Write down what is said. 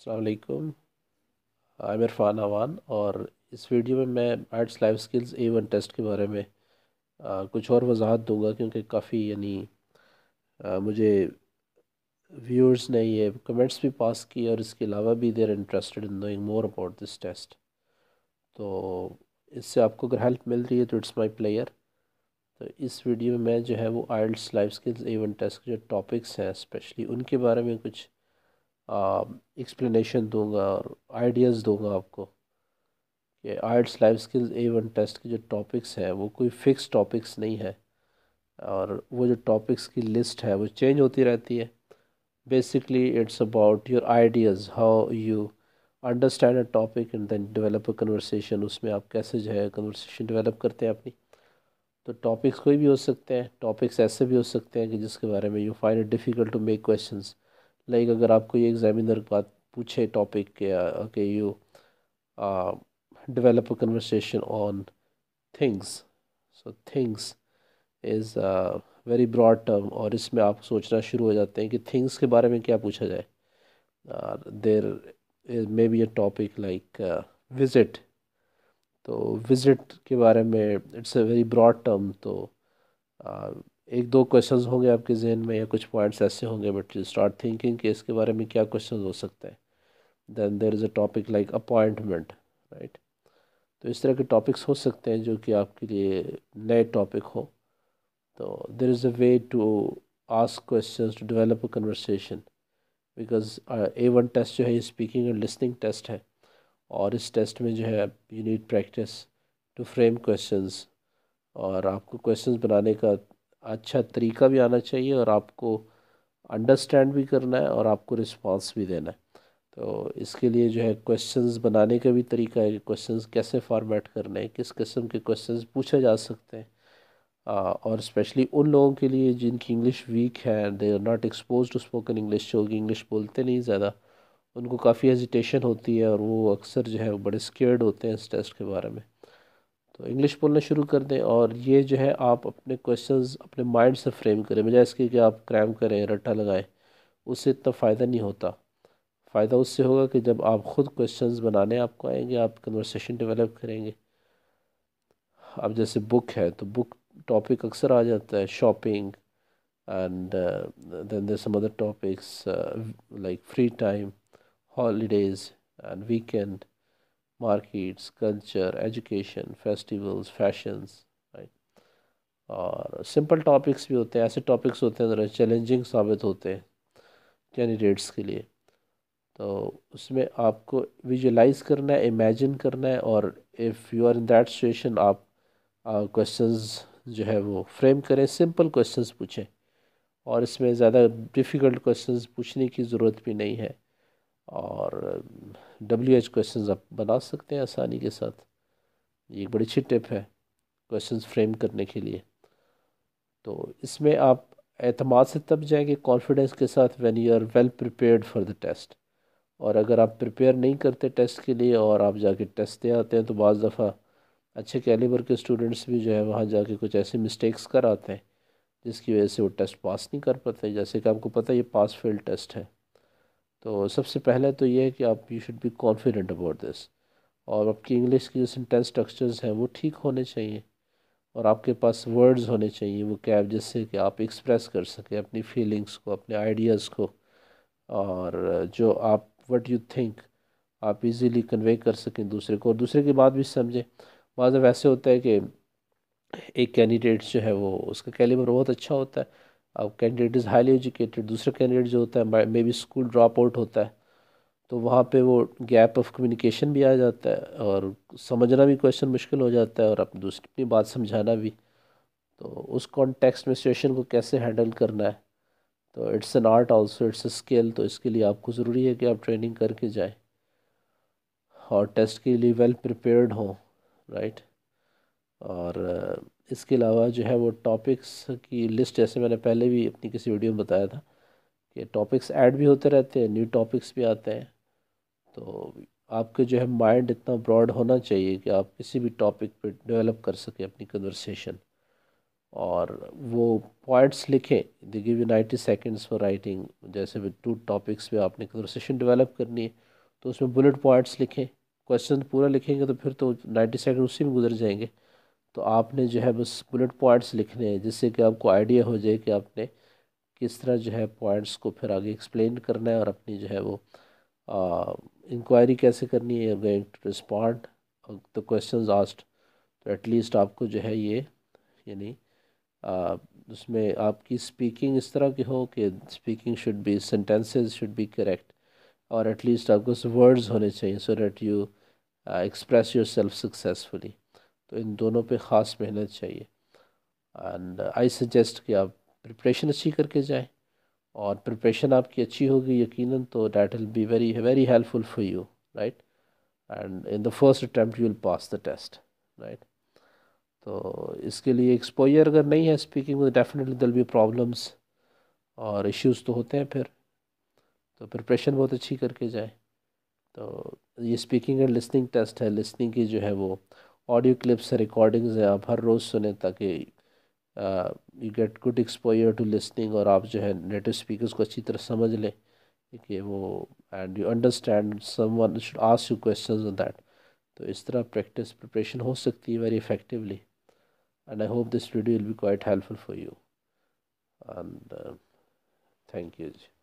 अस्सलाम वालेकुम। I am Irfan Awan और इस वीडियो में मैं arts life skills A1 test के बारे में कुछ और वजाहत दूंगा क्योंकि काफ़ी मुझे व्यूअर्स ने ये कमेंट्स भी पास किए और इसके अलावा भी there interested in knowing more about this test. तो इससे आपको अगर हेल्प मिल रही है तो इट्स माई प्लेयर। तो इस वीडियो में मैं जो है वो arts life skills A1 test के जो टॉपिक्स हैं स्पेशली उनके बारे में कुछ एक्सप्लेनेशन दूंगा और आइडियाज़ दूंगा आपको कि arts life skills A1 test के जो टॉपिक्स हैं वो कोई फिक्स टॉपिक्स नहीं है और वो जो टॉपिक्स की लिस्ट है वो चेंज होती रहती है। Basically it's about your ideas, how you understand a topic and then develop a conversation. उसमें आप कैसे जो है कन्वर्सेशन डेवलप करते हैं अपनी। तो टॉपिक्स कोई भी हो सकते हैं, टॉपिक्स ऐसे भी हो सकते हैं कि जिसके बारे में you find it difficult to make questions. Like अगर आपको ये एग्जामिनर बात पूछे टॉपिक के you develop a conversation on things. So things is a very broad term और इसमें आप सोचना शुरू हो जाते हैं कि things के बारे में क्या पूछा जाए। there may be a topic like visit। तो visit के बारे में it's a very broad term. तो uh, एक दो क्वेश्चंस होंगे आपके जहन में या कुछ पॉइंट्स ऐसे होंगे बट यू स्टार्ट थिंकिंग कि इसके बारे में क्या क्वेश्चंस हो सकते हैं। Then there is a topic like appointment, right. तो इस तरह के टॉपिक्स हो सकते हैं जो कि आपके लिए नए टॉपिक हो। तो there is a way to ask questions to develop a conversation because A1 test जो है ये स्पीकिंग एंड लिसनिंग टेस्ट है और इस टेस्ट में जो है you need practice to frame questions और आपको क्वेश्चंस बनाने का अच्छा तरीका भी आना चाहिए और आपको अंडरस्टैंड भी करना है और आपको रिस्पांस भी देना है। तो इसके लिए जो है क्वेश्चंस बनाने का भी तरीका है कि क्वेश्चंस कैसे फॉर्मेट करने हैं, किस किस्म के क्वेश्चंस पूछे जा सकते हैं। और स्पेशली उन लोगों के लिए जिनकी इंग्लिश वीक है, they are not expose to spoken English, जो कि इंग्लिश बोलते नहीं ज़्यादा, उनको काफ़ी हेजिटेशन होती है और वो अक्सर जो है वो बड़े स्केर्ड होते हैं इस टेस्ट के बारे में। तो इंग्लिश बोलना शुरू कर दें और ये जो है आप अपने क्वेश्चंस अपने माइंड से फ्रेम करें बजाय इसके कि आप क्रैम करें, रट्टा लगाएं। उससे इतना फ़ायदा नहीं होता। फ़ायदा उससे होगा कि जब आप ख़ुद क्वेश्चंस बनाने आपको आएंगे, आप कन्वर्सेशन डेवलप करेंगे। अब जैसे बुक है तो बुक टॉपिक अक्सर आ जाता है shopping and then there some other topics like free time, holidays and weekend, markets, culture, education, festivals, fashions, right. और सिंपल टॉपिक्स भी होते हैं, ऐसे टॉपिक्स होते हैं ज़रा चैलेंजिंग साबित होते हैं कैंडिडेट्स के लिए। तो उसमें आपको विजुलाइज करना है, इमेजिन करना है और if you are in that situation आप क्वेश्चंस जो है वो फ्रेम करें, सिंपल क्वेश्चंस पूछें और इसमें ज़्यादा डिफ़िकल्ट क्वेश्चंस पूछने की ज़रूरत भी नहीं है। और WH क्वेश्चंस आप बना सकते हैं आसानी के साथ। ये एक बड़ी अच्छी टिप है क्वेश्चंस फ्रेम करने के लिए। तो इसमें आप एतमाद से तब जाएंगे कॉन्फिडेंस के साथ when you are well prepared for the test. और अगर आप प्रिपेयर नहीं करते टेस्ट के लिए और आप जाके टेस्ट दे आते हैं तो बाज़ दफ़ा अच्छे कैलिबर के स्टूडेंट्स भी जो है वहाँ जाके कुछ ऐसे मिस्टेक्स कर आते हैं जिसकी वजह से वो टेस्ट पास नहीं कर पाते। जैसे कि आपको पता है ये पास फेल टेस्ट है। तो सबसे पहले तो ये है कि आप you should be confident about this और आपकी इंग्लिश की जो सेंटेंस स्ट्रक्चर्स हैं वो ठीक होने चाहिए और आपके पास वर्ड्स होने चाहिए वो कैब जिससे कि आप एक्सप्रेस कर सकें अपनी फीलिंग्स को, अपने आइडियाज़ को। और जो आप व्हाट यू थिंक आप इजीली कन्वे कर सकें दूसरे को और दूसरे की बात भी समझें। बाज़ ऐसे होता है कि एक कैंडिडेट जो है वो उसका कैलिबर बहुत अच्छा होता है, अब कैंडिडेट इज़ हाईली एजुकेटेड, दूसरा कैंडिडेट जो होता है maybe school drop out होता है। तो वहाँ पे वो गैप ऑफ कम्युनिकेशन भी आ जाता है और समझना भी क्वेश्चन मुश्किल हो जाता है और अपनी दूसरी अपनी बात समझाना भी। तो उस कॉन्टेक्स्ट में सिचुएशन को कैसे हैंडल करना है, तो it's an art also, it's a skill. तो इसके लिए आपको ज़रूरी है कि आप ट्रेनिंग करके जाएं और टेस्ट के लिए वेल प्रिपेयर्ड हों, राइट। और इसके अलावा जो है वो टॉपिक्स की लिस्ट जैसे मैंने पहले भी अपनी किसी वीडियो में बताया था कि टॉपिक्स ऐड भी होते रहते हैं, न्यू टॉपिक्स भी आते हैं। तो आपके जो है माइंड इतना ब्रॉड होना चाहिए कि आप किसी भी टॉपिक पे डेवलप कर सकें अपनी कन्वर्सेशन। और वो पॉइंट्स लिखें, they give you 90 seconds for writing. जैसे भी 2 टॉपिक्स पे आपने कन्वर्सेशन डेवलप करनी है तो उसमें बुलेट पॉइंट्स लिखें। क्वेश्चन पूरा लिखेंगे तो फिर तो 90 सेकंड उसी में गुजर जाएंगे। तो आपने जो है बस बुलेट पॉइंट्स लिखने हैं, जिससे कि आपको आइडिया हो जाए कि आपने किस तरह जो है पॉइंट्स को फिर आगे एक्सप्लेन करना है, और अपनी जो है वो इंक्वायरी कैसे करनी है, going to respond the questions asked. तो एटलीस्ट आपको जो है ये यानी आ, उसमें आपकी स्पीकिंग इस तरह की हो कि speaking should be, sentences should be correct, और एटलीस्ट आपको वर्ड्स होने चाहिए so that you express yourself successfully. तो इन दोनों पे ख़ास मेहनत चाहिए। एंड आई सजेस्ट कि आप प्रिपरेशन अच्छी करके जाएं, और प्रिपरेशन आपकी अच्छी होगी यकीनन, तो that will be very very helpful for you, right. And in the first attempt you will pass the test, right. तो इसके लिए एक्सपोजर अगर नहीं है स्पीकिंग में, definitely there will be problems और इश्यूज तो होते हैं फिर। तो प्रिपरेशन बहुत अच्छी करके जाए। तो ये स्पीकिंग एंड लिसनिंग टेस्ट है, लिसनिंग की जो है वो ऑडियो क्लिप्स है, रिकॉर्डिंग्स हैं, आप हर रोज़ सुने ताकि you get good exposure to listening, और आप जो है नेटिव स्पीकर्स को अच्छी तरह समझ लें कि वो, and you understand someone should ask you questions on that. तो इस तरह प्रैक्टिस प्रिपरेशन हो सकती है very effectively. And I hope this video will be quite helpful for you, and thank you ji.